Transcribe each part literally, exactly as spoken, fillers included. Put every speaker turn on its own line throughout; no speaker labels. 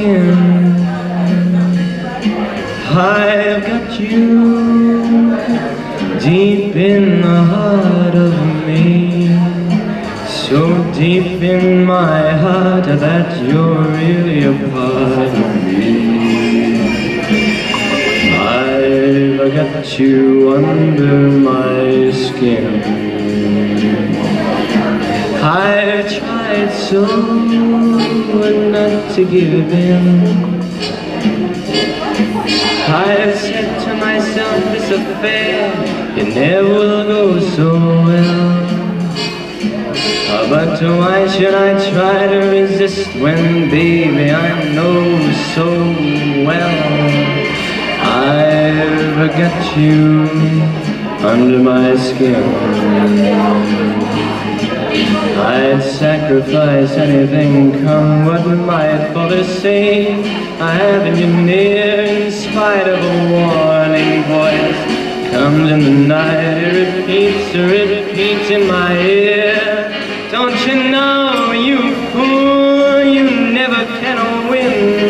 skin. I've got you deep in the heart of me, so deep in my heart that you're really a part of me. I've got you under my skin. I've tried so not to give in. I've said to myself, this affair, it never will go so well. Uh, but why should I try to resist when, baby, I know so well I've got you under my skin. I'd sacrifice anything, come what might, for the sake I have you near. In spite of a warning voice comes in the night, it repeats, it repeats in my ear. Don't you know, you fool, you never can win.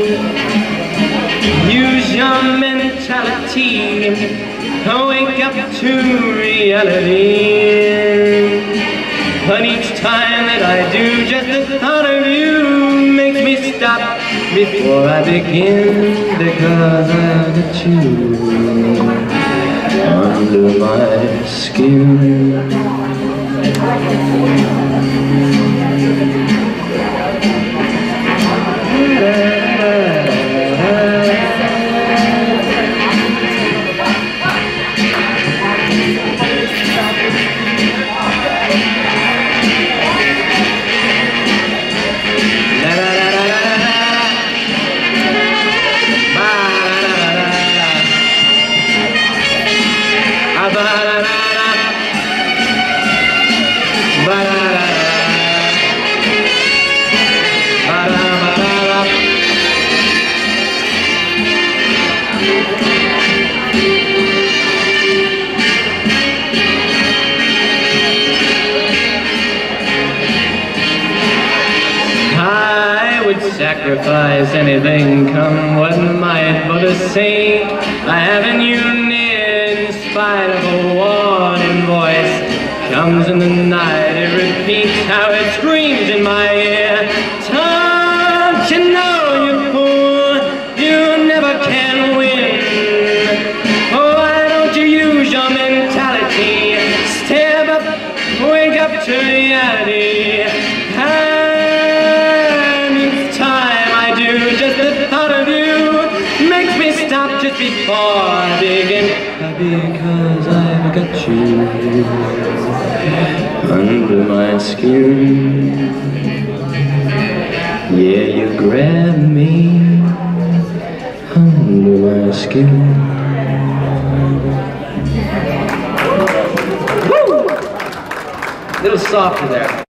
Use your mentality, wake up to reality. But each time that I do, just the thought of you makes me stop before I begin, because I've got you under my skin. I would sacrifice anything, come what might, for the sake I have you near. In spite of a warning voice comes in the night, it repeats how it screams in my ear. Don't you know, you fool, you never can win. Oh, why don't you use your mentality, step up, wake up to reality. Just before I begin, because I've got you under my skin. Yeah, you grab me under my skin. Woo! Little softer there.